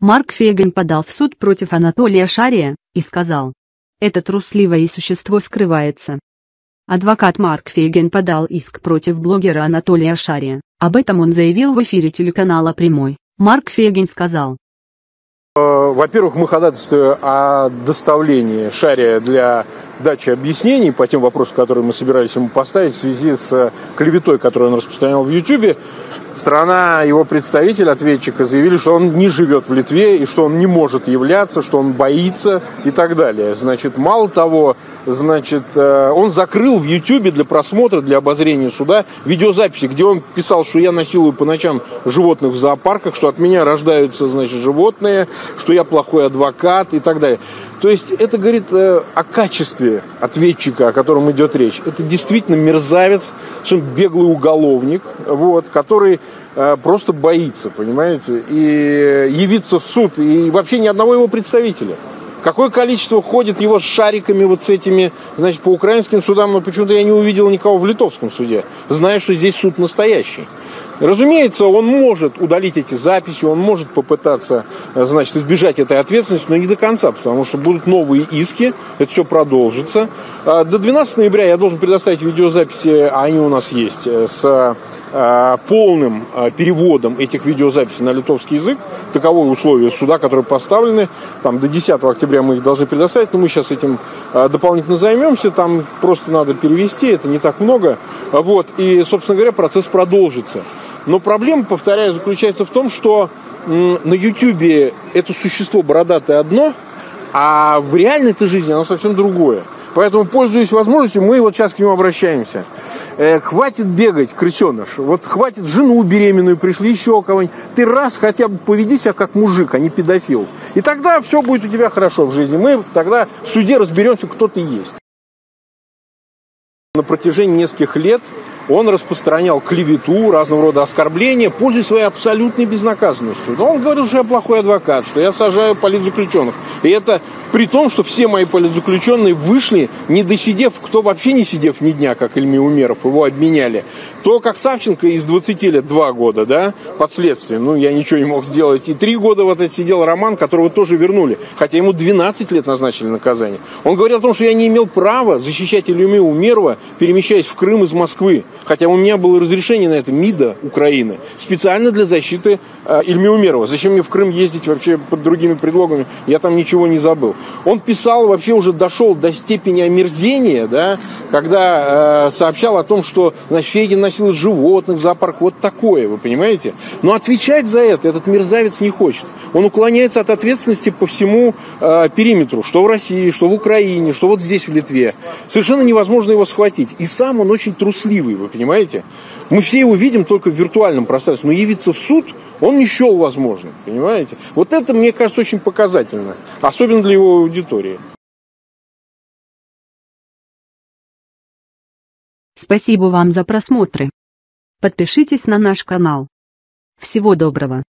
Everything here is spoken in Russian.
Марк Фейгин подал в суд против Анатолия Шария и сказал: «Это трусливое существо скрывается». Адвокат Марк Фейгин подал иск против блогера Анатолия Шария. Об этом он заявил в эфире телеканала «Прямой». Марк Фейгин сказал: во-первых, мы ходатайствуем о доставлении Шария для дачи объяснений по тем вопросам, которые мы собирались ему поставить в связи с клеветой, которую он распространял в YouTube. Сторона, его представитель, ответчика, заявили, что он не живет в Литве и что он не может являться, что он боится и так далее. Значит, мало того, он закрыл в YouTube для просмотра, для обозрения суда видеозаписи, где он писал, что я насилую по ночам животных в зоопарках, что от меня рождаются, животные, что я плохой адвокат и так далее. То есть это говорит о качестве ответчика, о котором идет речь. Это действительно мерзавец, беглый уголовник, который просто боится, понимаете, и явиться в суд, и вообще ни одного его представителя. Какое количество ходит его с шариками с этими, по украинским судам, но почему-то я не увидел никого в литовском суде, зная, что здесь суд настоящий. Разумеется, он может удалить эти записи, он может попытаться, избежать этой ответственности, но не до конца, потому что будут новые иски, это все продолжится. До 12 ноября я должен предоставить видеозаписи, а они у нас есть, с полным переводом этих видеозаписей на литовский язык. Таковы условия суда, которые поставлены. Там до 10 октября мы их должны предоставить, но мы сейчас этим дополнительно займемся. Там просто надо перевести, это не так много. И, собственно говоря, процесс продолжится. Но проблема, повторяю, заключается в том, что на YouTube это существо бородатое одно, а в реальной-то жизни оно совсем другое. Поэтому, пользуясь возможностью, мы сейчас к нему обращаемся. Хватит бегать, крысеныш. Хватит жену беременную, пришли еще кого-нибудь. Ты раз хотя бы поведи себя как мужик, а не педофил. И тогда все будет у тебя хорошо в жизни. Мы тогда в суде разберемся, кто ты есть. На протяжении нескольких лет он распространял клевету, разного рода оскорбления, пользуясь своей абсолютной безнаказанностью. Но он говорил, что я плохой адвокат, что я сажаю политзаключенных. И это при том, что все мои политзаключенные вышли, не досидев, кто вообще не сидев ни дня, как Ильми Умеров, его обменяли. То, как Савченко из 20 лет 2 года, под следствием, я ничего не мог сделать. И 3 года сидел Роман, которого тоже вернули, хотя ему 12 лет назначили наказание. Он говорил о том, что я не имел права защищать Ильми Умерова, перемещаясь в Крым из Москвы. Хотя у меня было разрешение на это МИДа Украины, специально для защиты Ильми Умерова. Зачем мне в Крым ездить вообще под другими предлогами? Я там ничего не забыл. Он писал, вообще уже дошел до степени омерзения, когда сообщал о том, что Фейгин насилует животных в зоопарк. Вот такое, вы понимаете? Но отвечать за это этот мерзавец не хочет. Он уклоняется от ответственности по всему периметру, что в России, что в Украине, что здесь, в Литве. Совершенно невозможно его схватить. И сам он очень трусливый, вы понимаете? Мы все его видим только в виртуальном пространстве, но явиться в суд он не счел возможным, понимаете? Это, мне кажется, очень показательно, особенно для его аудитории. Спасибо вам за просмотры. Подпишитесь на наш канал. Всего доброго.